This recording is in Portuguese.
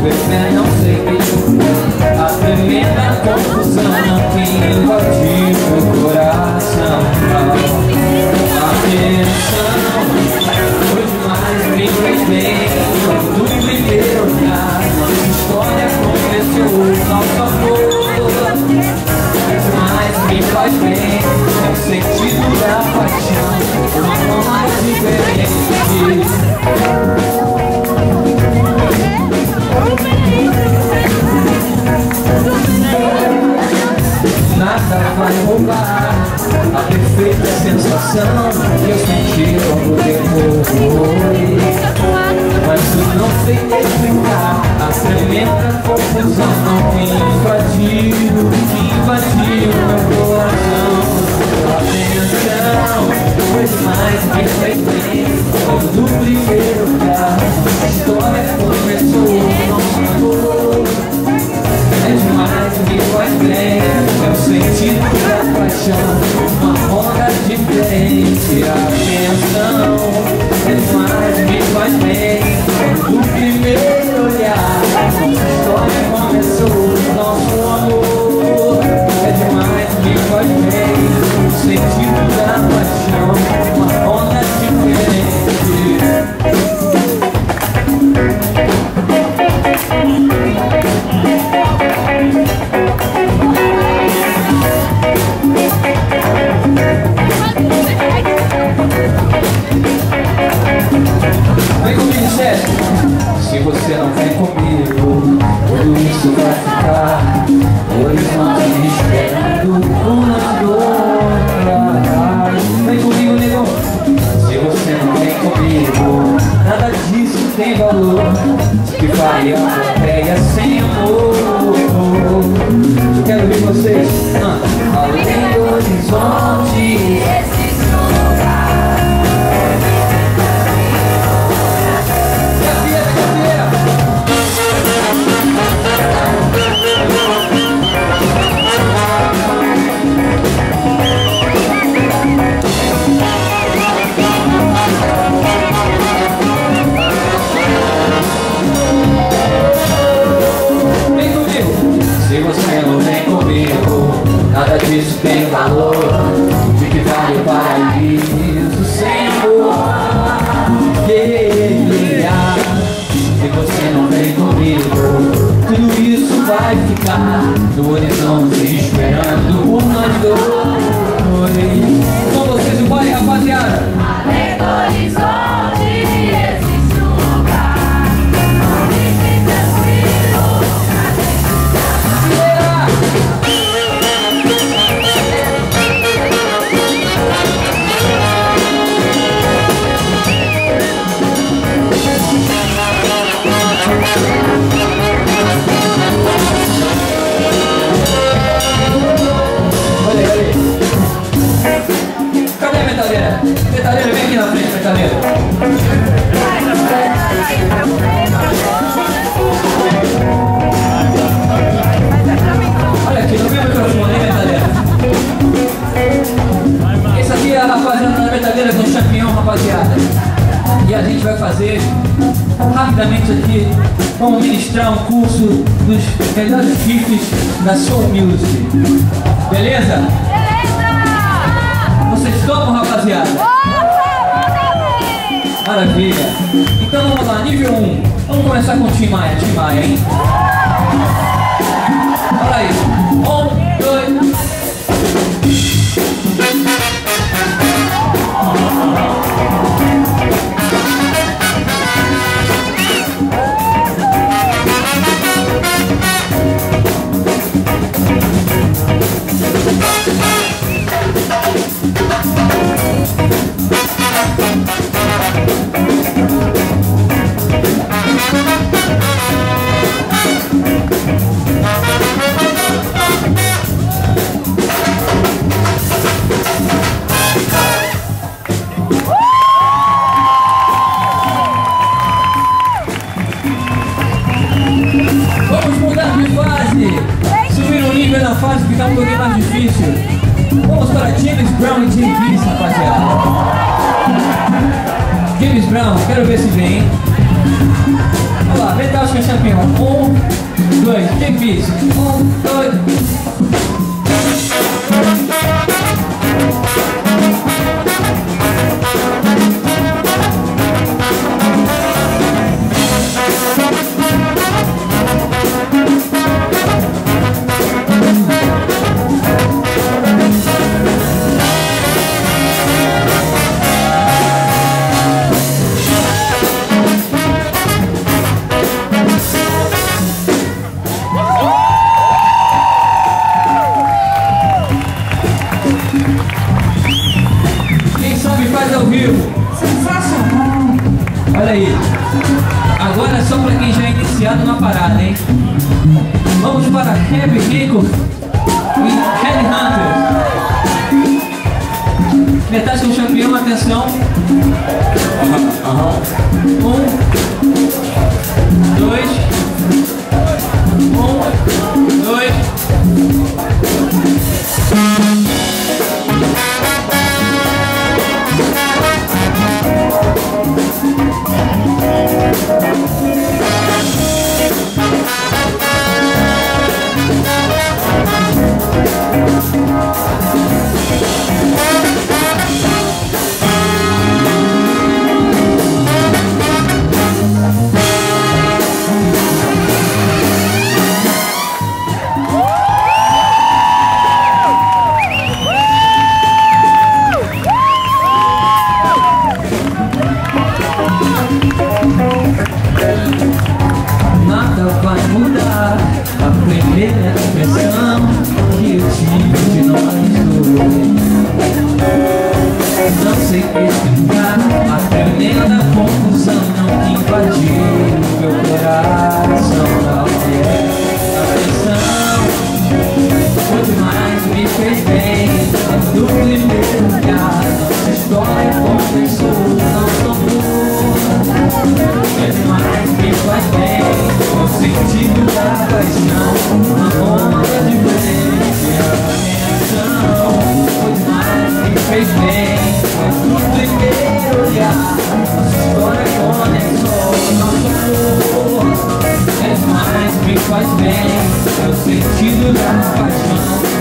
bebê, não sei quem foi. A tremenda confusão que invadiu meu coração. A tensão foi demais, me fez bem. No primeiro olhar, nossa história começou. Nosso amor mas me faz bem, é o sentido da paixão, uma forma diferente. Nada vai roubar a perfeita sensação que eu senti logo depois. Mas eu não sei explicar a tremenda confusão que invadiu meu coração. A tensão foi demais, me fez bem. Logo no primeiro olhar, a história começou. Nosso amor é demais, me faz bem. É o sentido da paixão, uma onda diferente. A tensão é demais, me faz bem. No primeiro olhar, nossa história começou. Nosso amor é demais, me faz bem. O sentido da paixão, uma onda diferente. Vem comigo, Sesc. Se você não vem comigo, tudo isso vai ficar Horizonte esperando uma dor. Vem comigo, negão. Se você não vem comigo, nada disso tem valor. Que faria a Pompeia sem amor. Eu quero ver vocês. Além do horizonte existe um lugar. Nada disso tem valor. De que vale o paraíso sem amor? Se você não vem comigo, tudo isso vai ficar no horizonte esperando por nós dois. Com vocês o baile, rapaziada. Além do horizonte existe um lugar onde fique tranquilo pra gente. Cadê a metaleira? Metaleira, vem aqui na frente, metaleira. Olha aqui, não vem o microfone, hein, metaleira? Esse aqui é a rapaziada da metaleira com champignon, rapaziada. E a gente vai fazer rapidamente aqui, vamos ministrar um curso dos melhores riffs da Soul Music. Beleza? Vocês topam, rapaziada? Maravilha! Então vamos lá, nível 1. Vamos começar com o Tim Maia, hein? Olha aí. 1, 2... Fase ficar um pouquinho mais difícil. Vamos para James Brown e James, rapaziada. James Brown, quero ver se vem. Olha lá. Metal com champion. 1, 2, difícil. 1, 2. Sensacional! Olha aí. Agora é só pra quem já é iniciado na parada, hein? Vamos para Heavy Rico e Headhunter. Metade com campeão, atenção. 1, 2, 1, 2. Nada vai mudar a primeira impressão que eu tive de nós dois. Não sei explicar a tremenda confusão não invadiu meu coração. Não é a pressão, foi demais, me fez bem. Do primeiro olhar, nossa história começou. Não sou boa, é demais, me faz bem. O sentido da paixão, uma onda diferente. A reação foi demais, me fez bem. No primeiro olhar, nossa história começou. Não sou boa, é demais, me faz bem. O sentido da paixão.